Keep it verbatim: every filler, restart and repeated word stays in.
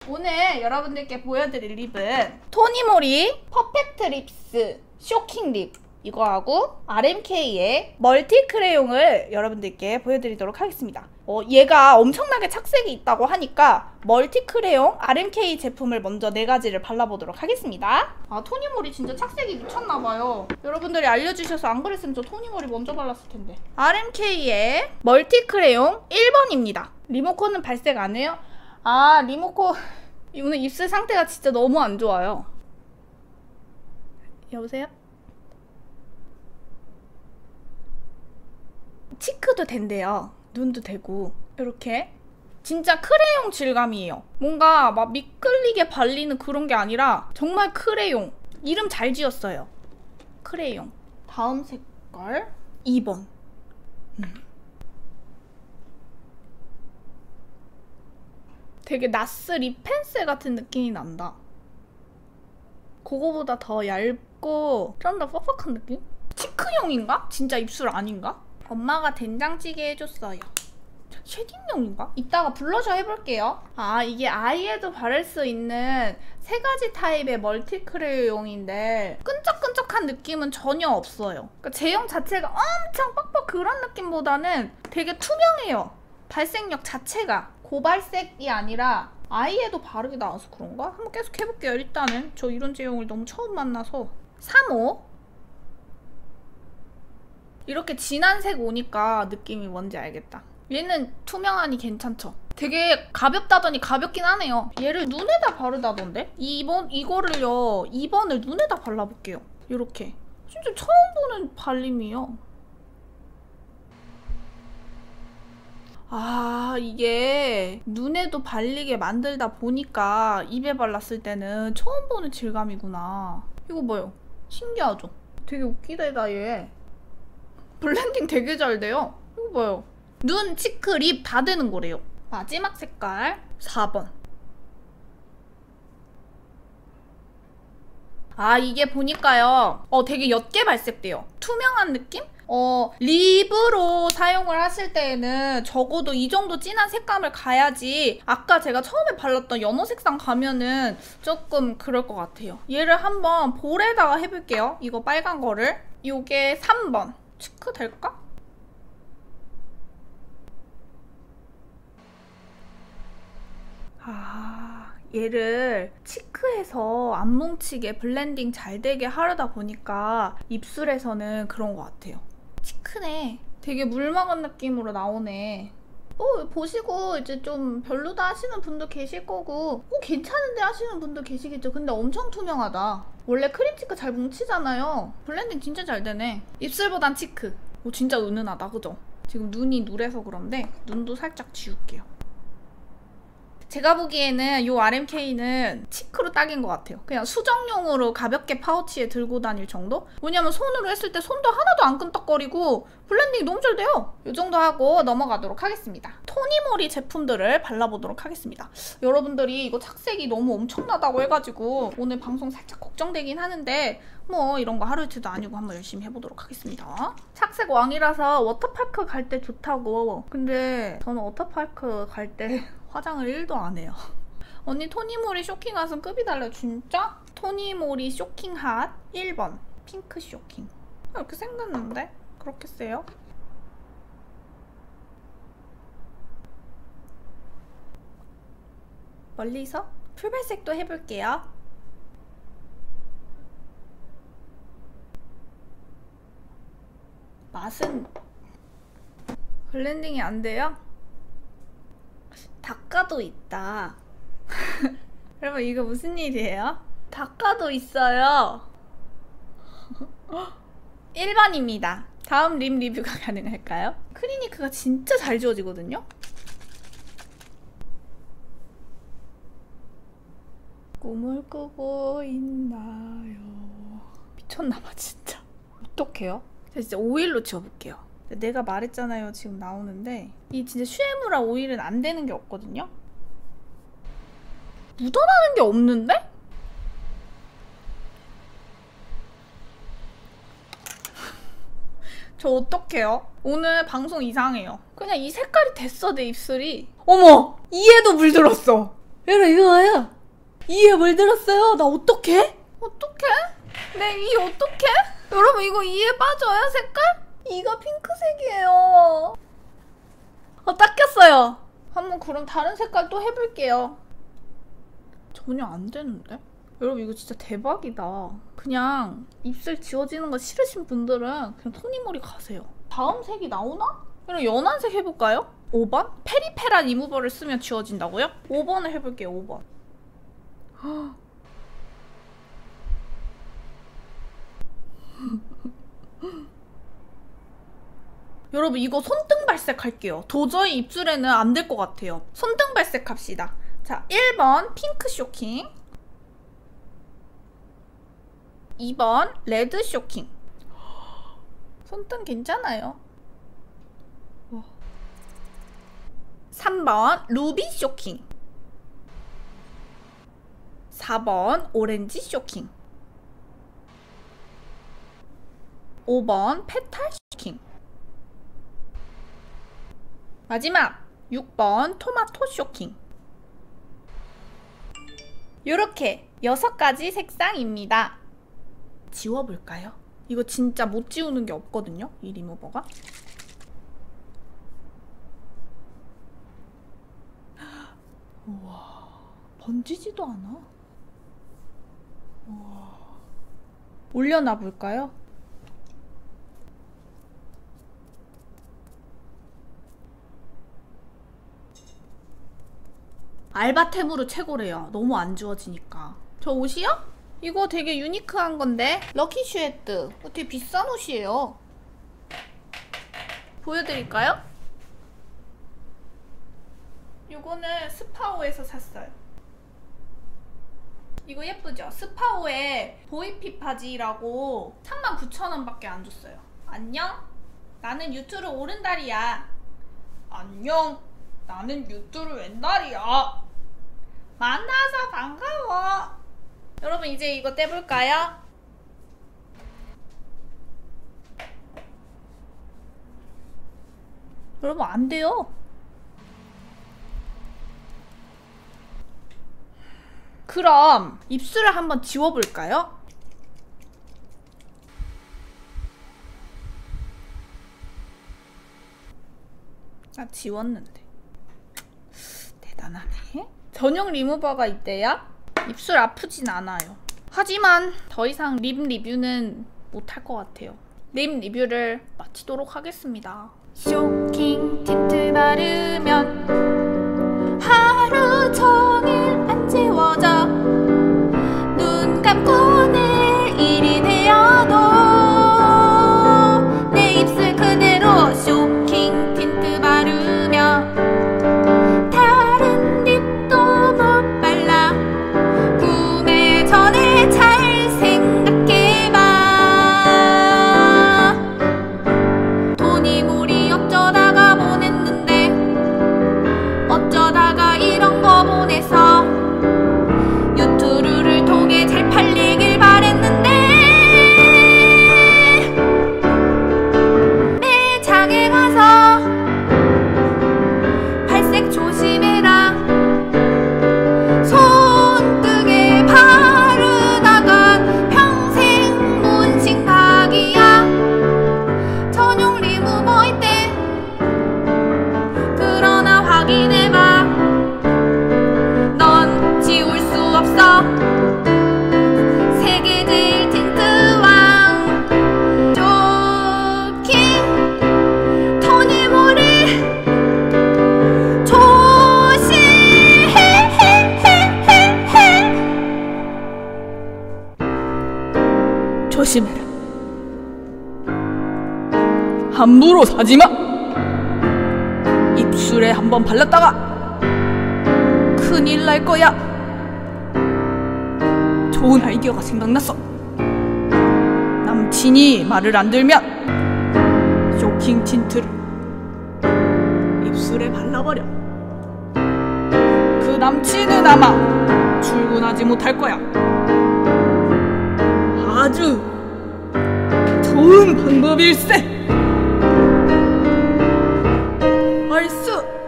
오늘 여러분들께 보여드릴 립은 토니모리 퍼펙트 립스 쇼킹 립 이거하고 알엠케이의 멀티 크레용을 여러분들께 보여드리도록 하겠습니다. 어, 얘가 엄청나게 착색이 있다고 하니까 멀티 크레용 알엠케이 제품을 먼저 네 가지를 발라보도록 하겠습니다. 아, 토니모리 진짜 착색이 미쳤나봐요. 여러분들이 알려주셔서 안 그랬으면 저 토니모리 먼저 발랐을 텐데. 알엠케이의 멀티 크레용 일 번입니다. 리모컨은 발색 안 해요? 아, 리모컨 오늘 입술 상태가 진짜 너무 안 좋아요. 여보세요? 치크도 된대요. 눈도 되고. 이렇게 진짜 크레용 질감이에요. 뭔가 막 미끌리게 발리는 그런 게 아니라 정말 크레용. 이름 잘 지었어요. 크레용. 다음 색깔 이 번. 음. 되게 나스 립 펜슬 같은 느낌이 난다. 그거보다 더 얇고 좀 더 퍽퍽한 느낌? 치크용인가? 진짜 입술 아닌가? 엄마가 된장찌개 해줬어요. 쉐딩용인가? 이따가 블러셔 해볼게요. 아, 이게 아이에도 바를 수 있는 세 가지 타입의 멀티 크레용인데 끈적끈적한 느낌은 전혀 없어요. 그러니까 제형 자체가 엄청 뻑뻑 그런 느낌보다는 되게 투명해요. 발색력 자체가 고발색이 아니라 아이에도 바르게 나와서 그런가? 한번 계속 해볼게요. 일단은 저 이런 제형을 너무 처음 만나서 삼 호 이렇게 진한 색 오니까 느낌이 뭔지 알겠다. 얘는 투명하니 괜찮죠? 되게 가볍다더니 가볍긴 하네요. 얘를 눈에다 바르다던데? 이 번, 이거를요, 이 번을 눈에다 발라볼게요. 이렇게. 진짜 처음 보는 발림이에요. 아, 이게 눈에도 발리게 만들다 보니까 입에 발랐을 때는 처음 보는 질감이구나. 이거 봐요. 신기하죠? 되게 웃기다, 얘. 블렌딩 되게 잘 돼요. 이거 봐요. 눈, 치크, 립 다 되는 거래요. 마지막 색깔 사 번. 아, 이게 보니까요, 어, 되게 옅게 발색돼요. 투명한 느낌? 어, 립으로 사용을 하실 때에는 적어도 이 정도 진한 색감을 가야지 아까 제가 처음에 발랐던 연어 색상 가면은 조금 그럴 것 같아요. 얘를 한번 볼에다가 해볼게요. 이거 빨간 거를. 요게 삼 번. 치크 될까? 아, 얘를 치크해서 안 뭉치게 블렌딩 잘 되게 하려다 보니까 입술에서는 그런 것 같아요. 치크네. 되게 물 먹은 느낌으로 나오네. 어, 보시고 이제 좀 별로다 하시는 분도 계실 거고 어, 괜찮은데 하시는 분도 계시겠죠. 근데 엄청 투명하다. 원래 크림 치크 잘 뭉치잖아요. 블렌딩 진짜 잘 되네. 입술보단 치크. 오, 진짜 은은하다, 그죠? 지금 눈이 누래서 그런데 눈도 살짝 지울게요. 제가 보기에는 이 알엠케이는 치크로 딱인 것 같아요. 그냥 수정용으로 가볍게 파우치에 들고 다닐 정도? 왜냐면 손으로 했을 때 손도 하나도 안 끈적거리고 블렌딩이 너무 잘 돼요. 이 정도 하고 넘어가도록 하겠습니다. 토니모리 제품들을 발라보도록 하겠습니다. 여러분들이 이거 착색이 너무 엄청나다고 해가지고 오늘 방송 살짝 걱정되긴 하는데 뭐 이런 거 하루 이틀도 아니고 한번 열심히 해보도록 하겠습니다. 착색 왕이라서 워터파크 갈 때 좋다고. 근데 저는 워터파크 갈 때 화장을 일도 안 해요. 언니 토니모리 쇼킹핫은 급이 달라요. 진짜? 토니모리 쇼킹핫 일 번 핑크 쇼킹. 이렇게 생겼는데? 그렇게 세요? 멀리서 풀발색도 해볼게요. 맛은 블렌딩이 안 돼요? 닦아도 있다. 여러분 이거 무슨 일이에요? 닦아도 있어요. 일 번입니다. 다음 립 리뷰가 가능할까요? 클리니크가 진짜 잘 지워지거든요? 꿈을 꾸고 있나요? 미쳤나봐 진짜. 어떡해요? 제가 진짜 오일로 지워볼게요. 내가 말했잖아요. 지금 나오는데 이 진짜 슈에무라 오일은 안 되는 게 없거든요? 묻어나는 게 없는데? 저 어떡해요? 오늘 방송 이상해요. 그냥 이 색깔이 됐어, 내 입술이. 어머! 이에도 물들었어. 여러분 이거 봐요. 이에 물 들었어요. 나 어떡해? 어떡해? 내 이 어떡해? 여러분 이거 이에 빠져요 색깔? 이가 핑크색이에요. 어 닦였어요. 한번 그럼 다른 색깔 또 해볼게요. 전혀 안 되는데? 여러분 이거 진짜 대박이다. 그냥 입술 지워지는 거 싫으신 분들은 그냥 톱니머리 가세요. 다음 색이 나오나? 그럼 연한색 해볼까요? 오 번? 페리페라 리무버를 쓰면 지워진다고요? 오 번을 해볼게요. 오 번. 여러분 이거 손등 발색 할게요. 도저히 입술에는 안 될 것 같아요. 손등 발색 합시다. 자, 일 번 핑크 쇼킹, 이 번 레드 쇼킹. 손등 괜찮아요. 삼 번 루비 쇼킹, 사 번 오렌지 쇼킹, 오 번 페탈 쇼킹, 마지막 육 번 토마토 쇼킹. 요렇게 여섯 가지 색상입니다. 지워볼까요? 이거 진짜 못 지우는 게 없거든요, 이 리무버가. 우와, 번지지도 않아. 우와. 올려놔 볼까요? 알바템으로 최고래요. 너무 안 지워지니까. 저 옷이요? 이거 되게 유니크한 건데 럭키 슈에트. 되게 비싼 옷이에요. 보여드릴까요? 이거는 스파오에서 샀어요. 이거 예쁘죠? 스파오의 보이핏 바지라고 삼만 구천 원 밖에 안 줬어요. 안녕? 나는 유튜브 오른다리야. 안녕? 나는 유튜브 왼다리야. 만나서 반가워. 여러분 이제 이거 떼볼까요? 여러분 안 돼요. 그럼 입술을 한번 지워볼까요? 나 지웠는데. 대단하네. 전용 리무버가 있대요. 입술 아프진 않아요. 하지만 더 이상 립 리뷰는 못할 것 같아요. 립 리뷰를 마치도록 하겠습니다. 쇼킹 틴트 바르면 하루 종일 안 지워져. 눈 감고 내일이 되어도 내 입술 그대로 쇼킹 틴트 바르면 다른 립도 못 발라. 구매 전에 잘 생각해봐. 돈이 무리 어쩌다가 보냈는데 어쩌다가 이런 거 보내서 유튜브를 통해 잘 팔리길 바랬는데 매장에 가서 발색 조심해라. 손등에 바르다가 평생 문신각이야. 전용 리무버 있대. 그러나 확인해봐. 넌 지울 수 없어. 세계 제일 틴트왕 쇼킹 토니모리 조심해. 조심해라. 함부로 사지마. 입술에 한번 발랐다가 큰일 날 거야. 좋은 아이디어가 생각났어. 남친이 말을 안 들면 쇼킹 틴트를 입술에 발라버려. 그 남친은 아마 출근하지 못할 거야. 아주 좋은 방법일세. 얼쑤